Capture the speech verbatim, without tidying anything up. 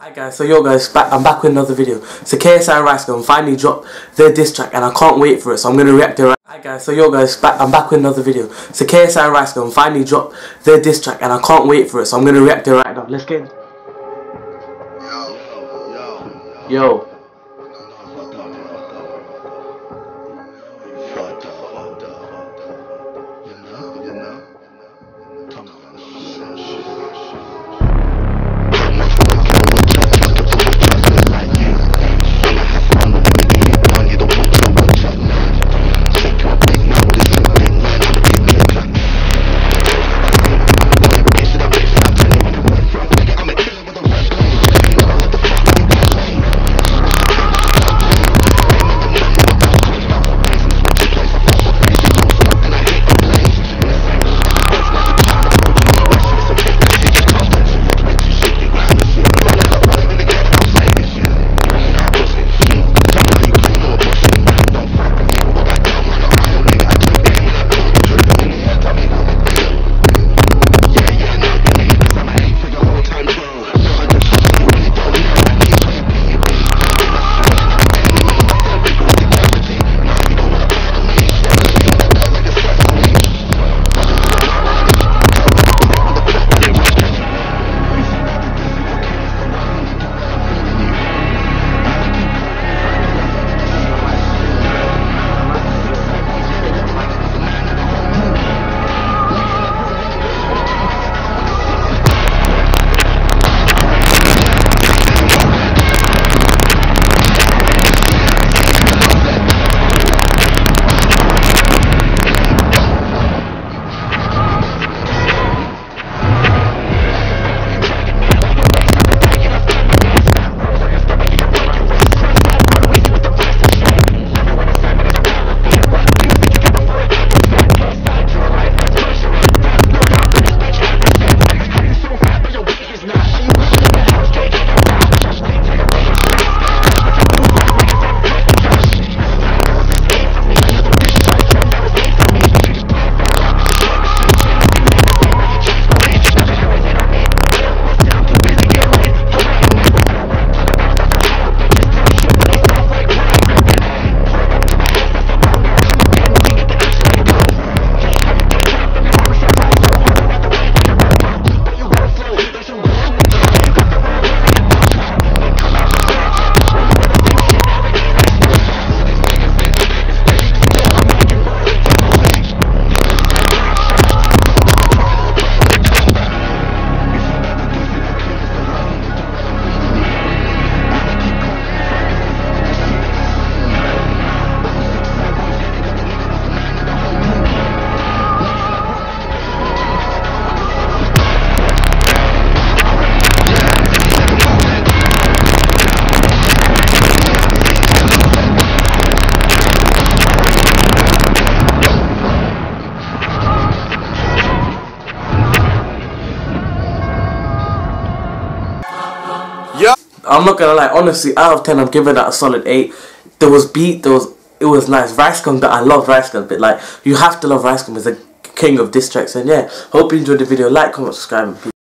Hi guys, so yo guys, back, I'm back with another video. So K S I RiceGum finally dropped their diss track and I can't wait for it, so I'm going to react to it. Hi guys, so yo guys, back, I'm back with another video. So K S I RiceGum finally dropped their diss track and I can't wait for it, so I'm going to react to it right now. Let's get in. Yo. Yo. I'm not gonna lie, honestly, out of ten, I'm giving that a solid eight. There was beat, there was, it was nice. RiceGum, that I love RiceGum, but like, you have to love RiceGum as a king of diss tracks. And yeah, hope you enjoyed the video. Like, comment, subscribe, and peace.